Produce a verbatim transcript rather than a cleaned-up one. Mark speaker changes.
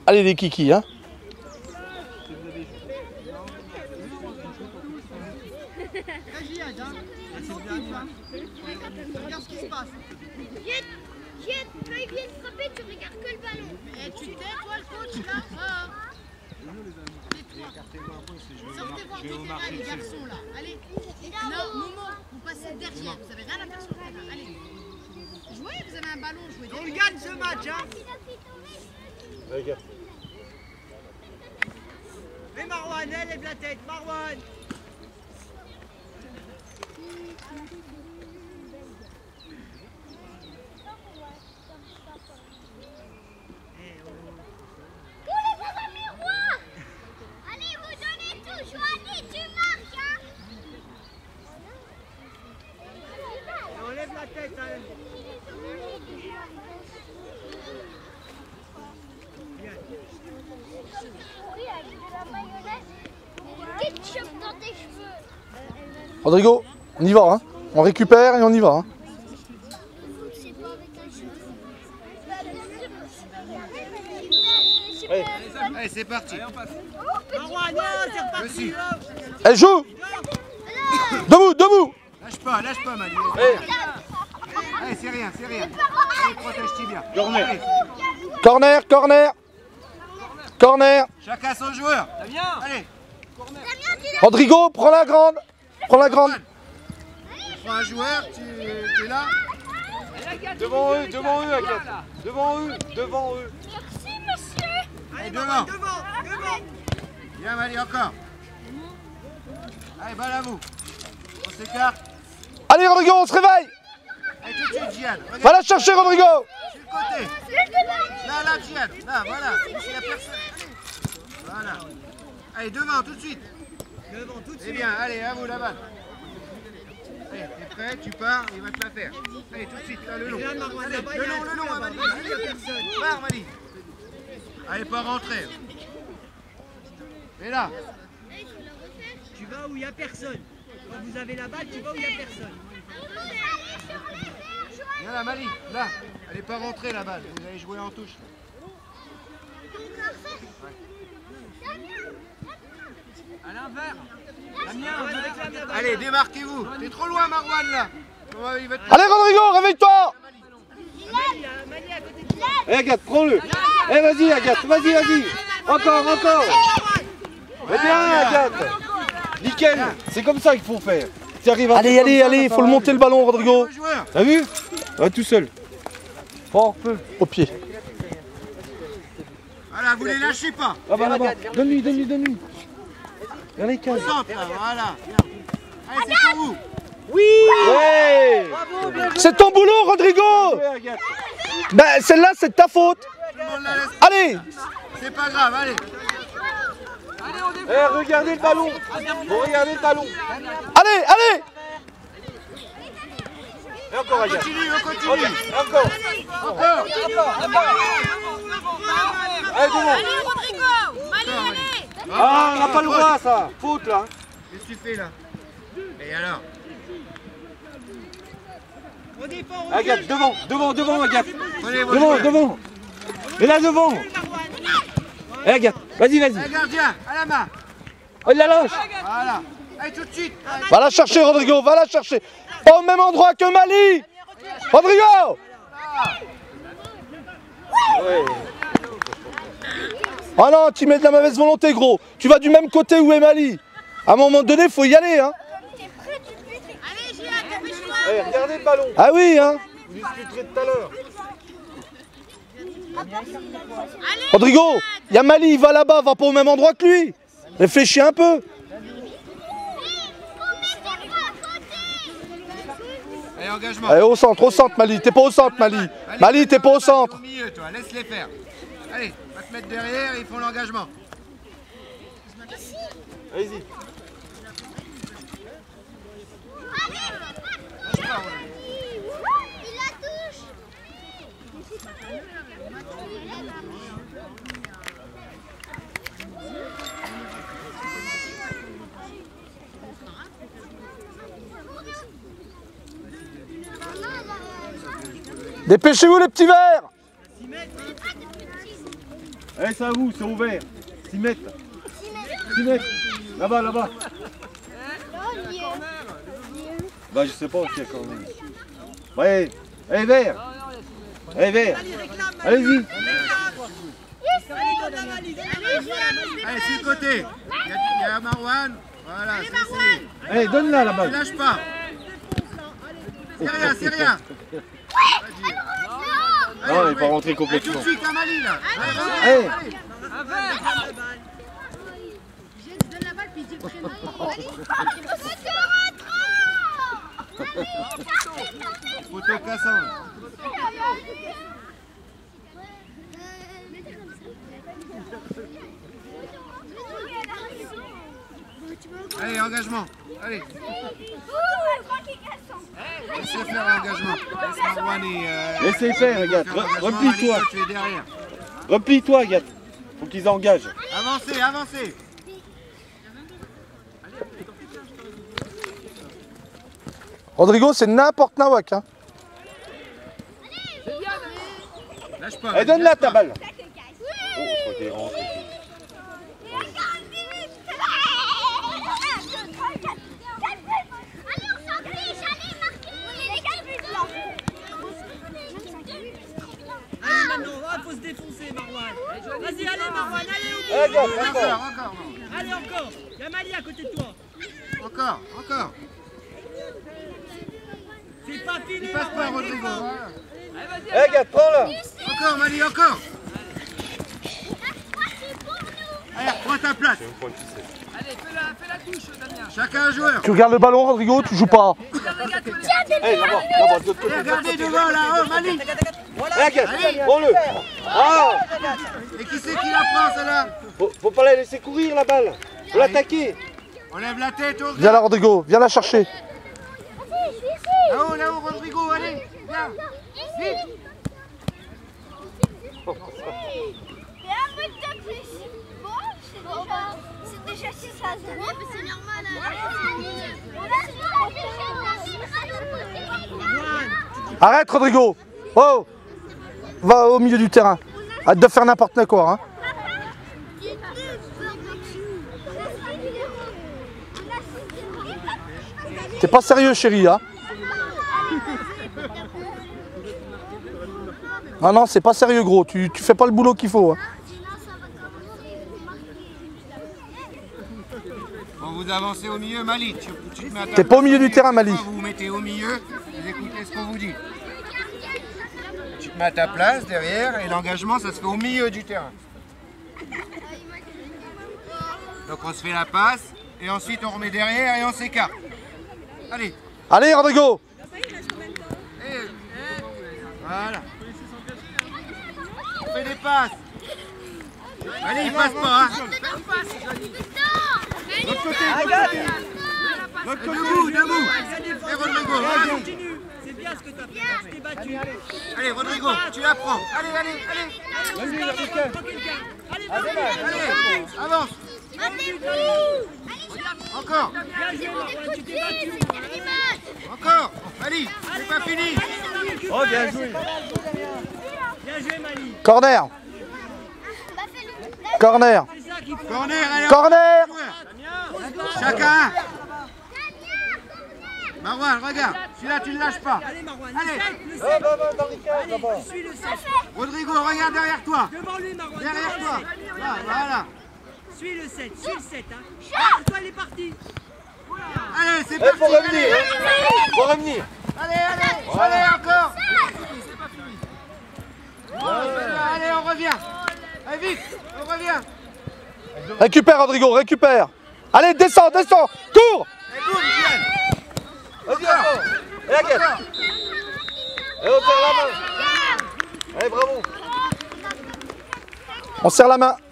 Speaker 1: Allez les kikis, hein.
Speaker 2: Regarde ce qui se passe.
Speaker 3: Viens, viens, quand ils viennent frapper, tu regardes que le ballon.
Speaker 2: Et tu t'es, toi, le coach, là. Sortez voir du terrain, les garçons, là. Allez. Non, Momo, vous passez derrière. Vous avez rien à faire sur le terrain. Allez. Jouez, vous avez un ballon, jouez derrière. On gagne ce match, hein.
Speaker 1: Regarde.
Speaker 2: Et Marwan, elle lève la tête, Marwan. Lève la tête, hein.
Speaker 3: Oui, avec de la mayonnaise et du ketchup dans tes cheveux.
Speaker 1: Rodrigo, on y va, hein. On récupère et on y va, hein.
Speaker 3: Allez,
Speaker 4: allez c'est parti.
Speaker 2: Dessus.
Speaker 1: Elle joue. Debout, debout.
Speaker 4: Lâche pas, lâche pas, Mali. Allez, c'est rien, c'est rien. Allez, protège-toi bien.
Speaker 1: Corner. Corner, corner. Corner.
Speaker 4: Chacun son joueur. Allez.
Speaker 1: Rodrigo, prends la grande. Prends la grande.
Speaker 4: Tu prends un joueur, tu, tu es là.
Speaker 5: Devant eux, devant eux, Agathe. Devant eux, devant eux.
Speaker 3: merci, monsieur.
Speaker 4: Allez, devant.
Speaker 2: Devant, devant.
Speaker 4: Viens, Mali, encore. Allez, balle à vous. On s'écarte.
Speaker 1: Allez, Rodrigo, on se réveille.
Speaker 4: Allez, tout de suite, Gian. Regarde.
Speaker 1: Va la chercher, Rodrigo.
Speaker 4: Sur le côté. Là, là, Gian. Là, voilà. Ici, il n'y a personne. Voilà. Allez, devant, tout de suite.
Speaker 2: Devant, tout de
Speaker 4: Eh
Speaker 2: suite.
Speaker 4: bien, allez, à vous, la balle. Allez, t'es prêt, tu pars, il va te la faire. Allez, tout de suite, là, le long.
Speaker 2: Là, Marwan,
Speaker 4: Allez,
Speaker 2: là-bas,
Speaker 4: le
Speaker 2: il y a
Speaker 4: long,
Speaker 2: un
Speaker 4: le long,
Speaker 2: trou,
Speaker 4: hein, Mali.
Speaker 2: là-bas. Il y a
Speaker 4: Allez,
Speaker 2: personne.
Speaker 4: pars, Mali. Allez, pas rentrer. Et là.
Speaker 2: Tu vas où il n'y a personne. Quand vous avez la balle, tu vas où il n'y a personne.
Speaker 4: Viens là, Mali, là. Allez, pas rentrer la balle, vous allez jouer en touche.
Speaker 5: Allez, un verre. Damien, un verre.
Speaker 4: Allez, démarquez-vous. T'es trop loin, Marwan, là. Il va te...
Speaker 1: Allez, Rodrigo, réveille-toi.
Speaker 2: Mali, Mali à côté de toi.
Speaker 5: Eh, Agathe, prends-le. Eh, vas-y, Agathe, vas-y, vas-y. Encore, encore. Eh bien, Agathe. Nickel. C'est comme ça qu'il faut faire. Tu arrives à
Speaker 1: Allez,
Speaker 5: faire
Speaker 1: allez,
Speaker 5: comme ça,
Speaker 1: allez,
Speaker 5: ça
Speaker 1: faut le
Speaker 5: va
Speaker 1: monter
Speaker 5: aller.
Speaker 1: le ballon, Rodrigo.
Speaker 4: Le joueur.
Speaker 5: T'as vu? Va tout seul. Fort peu.
Speaker 1: Au pied.
Speaker 4: Voilà, vous les lâchez pas.
Speaker 5: Là-bas, là-bas. Donne-lui, donne-lui, donne-lui. Viens les
Speaker 4: Au
Speaker 5: cases.
Speaker 4: centre, là, voilà. Allez, c'est pour vous.
Speaker 1: Ouais. C'est ton boulot, Rodrigo.
Speaker 5: Ouais, Agathe.
Speaker 1: Ben, celle-là, c'est de ta faute.
Speaker 4: Tout le monde la laisse.
Speaker 1: Allez.
Speaker 4: C'est pas grave, allez.
Speaker 5: Eh, regardez le ballon. Bon, regardez le ballon.
Speaker 1: Allez, allez.
Speaker 5: Et encore,
Speaker 4: On
Speaker 5: Agathe.
Speaker 4: continue, on continue.
Speaker 5: Encore.
Speaker 4: Encore.
Speaker 5: Allez, devant.
Speaker 2: Allez, Rodrigo. Mali, allez.
Speaker 5: Ah, on n'a pas le droit, ça. Faute, là.
Speaker 4: Qu'est-ce que tu fais, là? Et alors?
Speaker 2: On défend, on
Speaker 5: Agathe, devant, devant, devant, Agathe.
Speaker 4: Prenez vos
Speaker 5: Devant,
Speaker 4: joueurs.
Speaker 5: devant. Et là, devant. Eh, Agathe, vas-y, vas-y.
Speaker 4: Allez, gardien, à la main.
Speaker 5: Oh, il la lâche.
Speaker 4: Voilà. Allez, tout de suite.
Speaker 1: Va la chercher, Rodrigo, va la chercher. Pas au même endroit que Mali. Rodrigo.
Speaker 5: Ouais.
Speaker 1: Oh non, tu mets de la mauvaise volonté, gros. Tu vas du même côté où est Mali. À un moment donné, faut y aller, hein.
Speaker 2: Allez, Gia, dépêche-toi.
Speaker 5: Eh, regardez le ballon.
Speaker 1: Ah oui, hein.
Speaker 5: Vous discuterez tout à l'heure.
Speaker 1: Rodrigo, il y a Mali, il va là-bas, va pas au même endroit que lui. Réfléchis un peu.
Speaker 4: Allez, engagement.
Speaker 1: Allez, au centre, au centre, Mali. T'es pas au centre, Mali. Mali, t'es pas au centre.
Speaker 4: Au milieu, toi, laisse-les faire. Allez, va te mettre derrière, ils font l'engagement.
Speaker 5: Allez-y.
Speaker 3: Il la touche.
Speaker 1: Dépêchez-vous, les petits verts.
Speaker 5: Allez, c'est à vous, c'est ouvert. six mètres. six mètres. Là-bas, là-bas. Bah, je sais pas aussi, quand même. Ouais. Allez, vert. Allez, vert. Allez-y.
Speaker 4: Allez, sur le côté. Il y a, il y a Marwan. Voilà, c'est essayé.
Speaker 5: Allez, donne-la la
Speaker 4: Ne
Speaker 5: balle.
Speaker 4: lâche pas. C'est rien, c'est rien.
Speaker 5: Non, il va rentrer
Speaker 4: Allez, tout
Speaker 5: complètement.
Speaker 4: de suite, Amali, là.
Speaker 5: Allez.
Speaker 2: Je donne la balle puis il dit le prénom.
Speaker 4: Photo cassant. Allez, engagement. Allez. Laissez faire l'engagement. Laisse Marwan et... Euh,
Speaker 5: Laissez faire, Agathe.
Speaker 4: faire l'engagement.
Speaker 5: Replie-toi.
Speaker 4: Malika, tu es derrière.
Speaker 5: Replie-toi, Agathe. Faut qu'ils engagent.
Speaker 4: Avancez, avancez.
Speaker 1: Rodrigo, c'est n'importe nawak. Hein.
Speaker 4: Lâche pas.
Speaker 5: Allez, donne-la ta balle. Oh, faut des rangs.
Speaker 6: Allez maintenant, il faut se défoncer Marwan. Vas-y, allez Marwan, allez au bout.
Speaker 5: Allez, Agathe,
Speaker 4: Encore,
Speaker 5: encore.
Speaker 4: encore.
Speaker 6: Allez encore. Il y a Mali à côté de toi.
Speaker 4: Encore, encore.
Speaker 6: C'est pas fini
Speaker 4: Il passe pas,
Speaker 6: Marwan.
Speaker 4: Rodrigo.
Speaker 6: défends.
Speaker 4: Voilà.
Speaker 5: Allez, Agathe, prends-la.
Speaker 4: Encore, Mali, encore. Allez, reprends ta place.
Speaker 6: Allez, fais la, fais la touche Damien.
Speaker 4: Chacun un joueur.
Speaker 1: Tu regardes le ballon, Rodrigo, tu joues pas.
Speaker 5: Allez, là-bas, là-bas, de l'autre côté.
Speaker 4: Et regardez devant là, oh Mali.
Speaker 5: Allez, Agathe, prends-le. Ah,
Speaker 4: Et qui c'est qui la prend celle-là?
Speaker 5: faut, faut pas la laisser courir la balle. Faut l'attaquer.
Speaker 4: On lève la tête, on
Speaker 1: Viens là, Rodrigo, viens la chercher.
Speaker 4: Là-haut, là-haut, Rodrigo, allez. Viens. Vite.
Speaker 3: Et un peu de plus. Bon, c'est déjà si ça se voit, mais c'est normal.
Speaker 1: Arrête, Rodrigo. Oh, va au milieu du terrain. Arrête de faire n'importe quoi. Hein. T'es pas sérieux, chérie. Hein. Non, non, c'est pas sérieux, gros. Tu, tu fais pas le boulot qu'il faut. Hein.
Speaker 4: Bon, vous avancez au milieu, Mali. Tu, tu te mets à ta
Speaker 1: T'es pas
Speaker 4: place.
Speaker 1: au milieu du terrain, Mali.
Speaker 4: Vous vous mettez au milieu, vous écoutez ce qu'on vous dit. Tu te mets à ta place derrière et l'engagement, ça se fait au milieu du terrain. Donc on se fait la passe et ensuite on remet derrière et on s'écarte. Allez.
Speaker 1: Allez, Rodrigo.
Speaker 4: Et... Voilà. On fait des passes. Allez, il passe pas, hein. L'autre côté, l'autre côté. L'autre côté. Debout, debout. Et Rodrigo, vas-y.
Speaker 6: Continue. C'est bien ce que tu as fait. Tu t'es battu.
Speaker 4: Allez, Rodrigo, tu la prends. Allez, allez, allez.
Speaker 6: Vas-y, quelqu'un. quelqu'un. Allez, vas-y.
Speaker 4: Allez, avance. Encore.
Speaker 6: Bien joué Marwan, tu t'es battu.
Speaker 4: Encore. Allez, c'est pas fini.
Speaker 5: Oh, bien joué.
Speaker 6: Bien joué Mali.
Speaker 1: Corner. Corner.
Speaker 6: C'est ça qu'il faut.
Speaker 4: Corner, allez.
Speaker 1: Corner.
Speaker 4: Chacun. Marwan, regarde. Celui-là, tu ne lâches pas.
Speaker 6: Allez Marwan,
Speaker 4: Allez.
Speaker 6: le sept, le
Speaker 5: Va,
Speaker 6: sept.
Speaker 5: va, va, dans les cases, là-bas.
Speaker 6: Allez, suis le sept.
Speaker 4: Rodrigo, regarde derrière toi.
Speaker 6: Devant lui Marwan.
Speaker 4: Derrière
Speaker 6: devant
Speaker 4: toi.
Speaker 6: le sept.
Speaker 4: Là, voilà.
Speaker 6: Suis le sept, suis le sept. Hein. Ah, toi, il est parti.
Speaker 4: Allez, c'est
Speaker 5: Il
Speaker 4: parti.
Speaker 5: faut revenir.
Speaker 4: Allez,
Speaker 5: Faut revenir.
Speaker 4: allez, allez. Allez, encore. Allez, on revient. Allez, vite, on revient.
Speaker 1: Récupère, Rodrigo, récupère. Allez, descends, descends. Cours.
Speaker 4: Et boum, Vienne.
Speaker 5: Vas-y, encore. Allez, Agathe. Allez, on serre la main. Allez, bravo.
Speaker 1: On serre la main.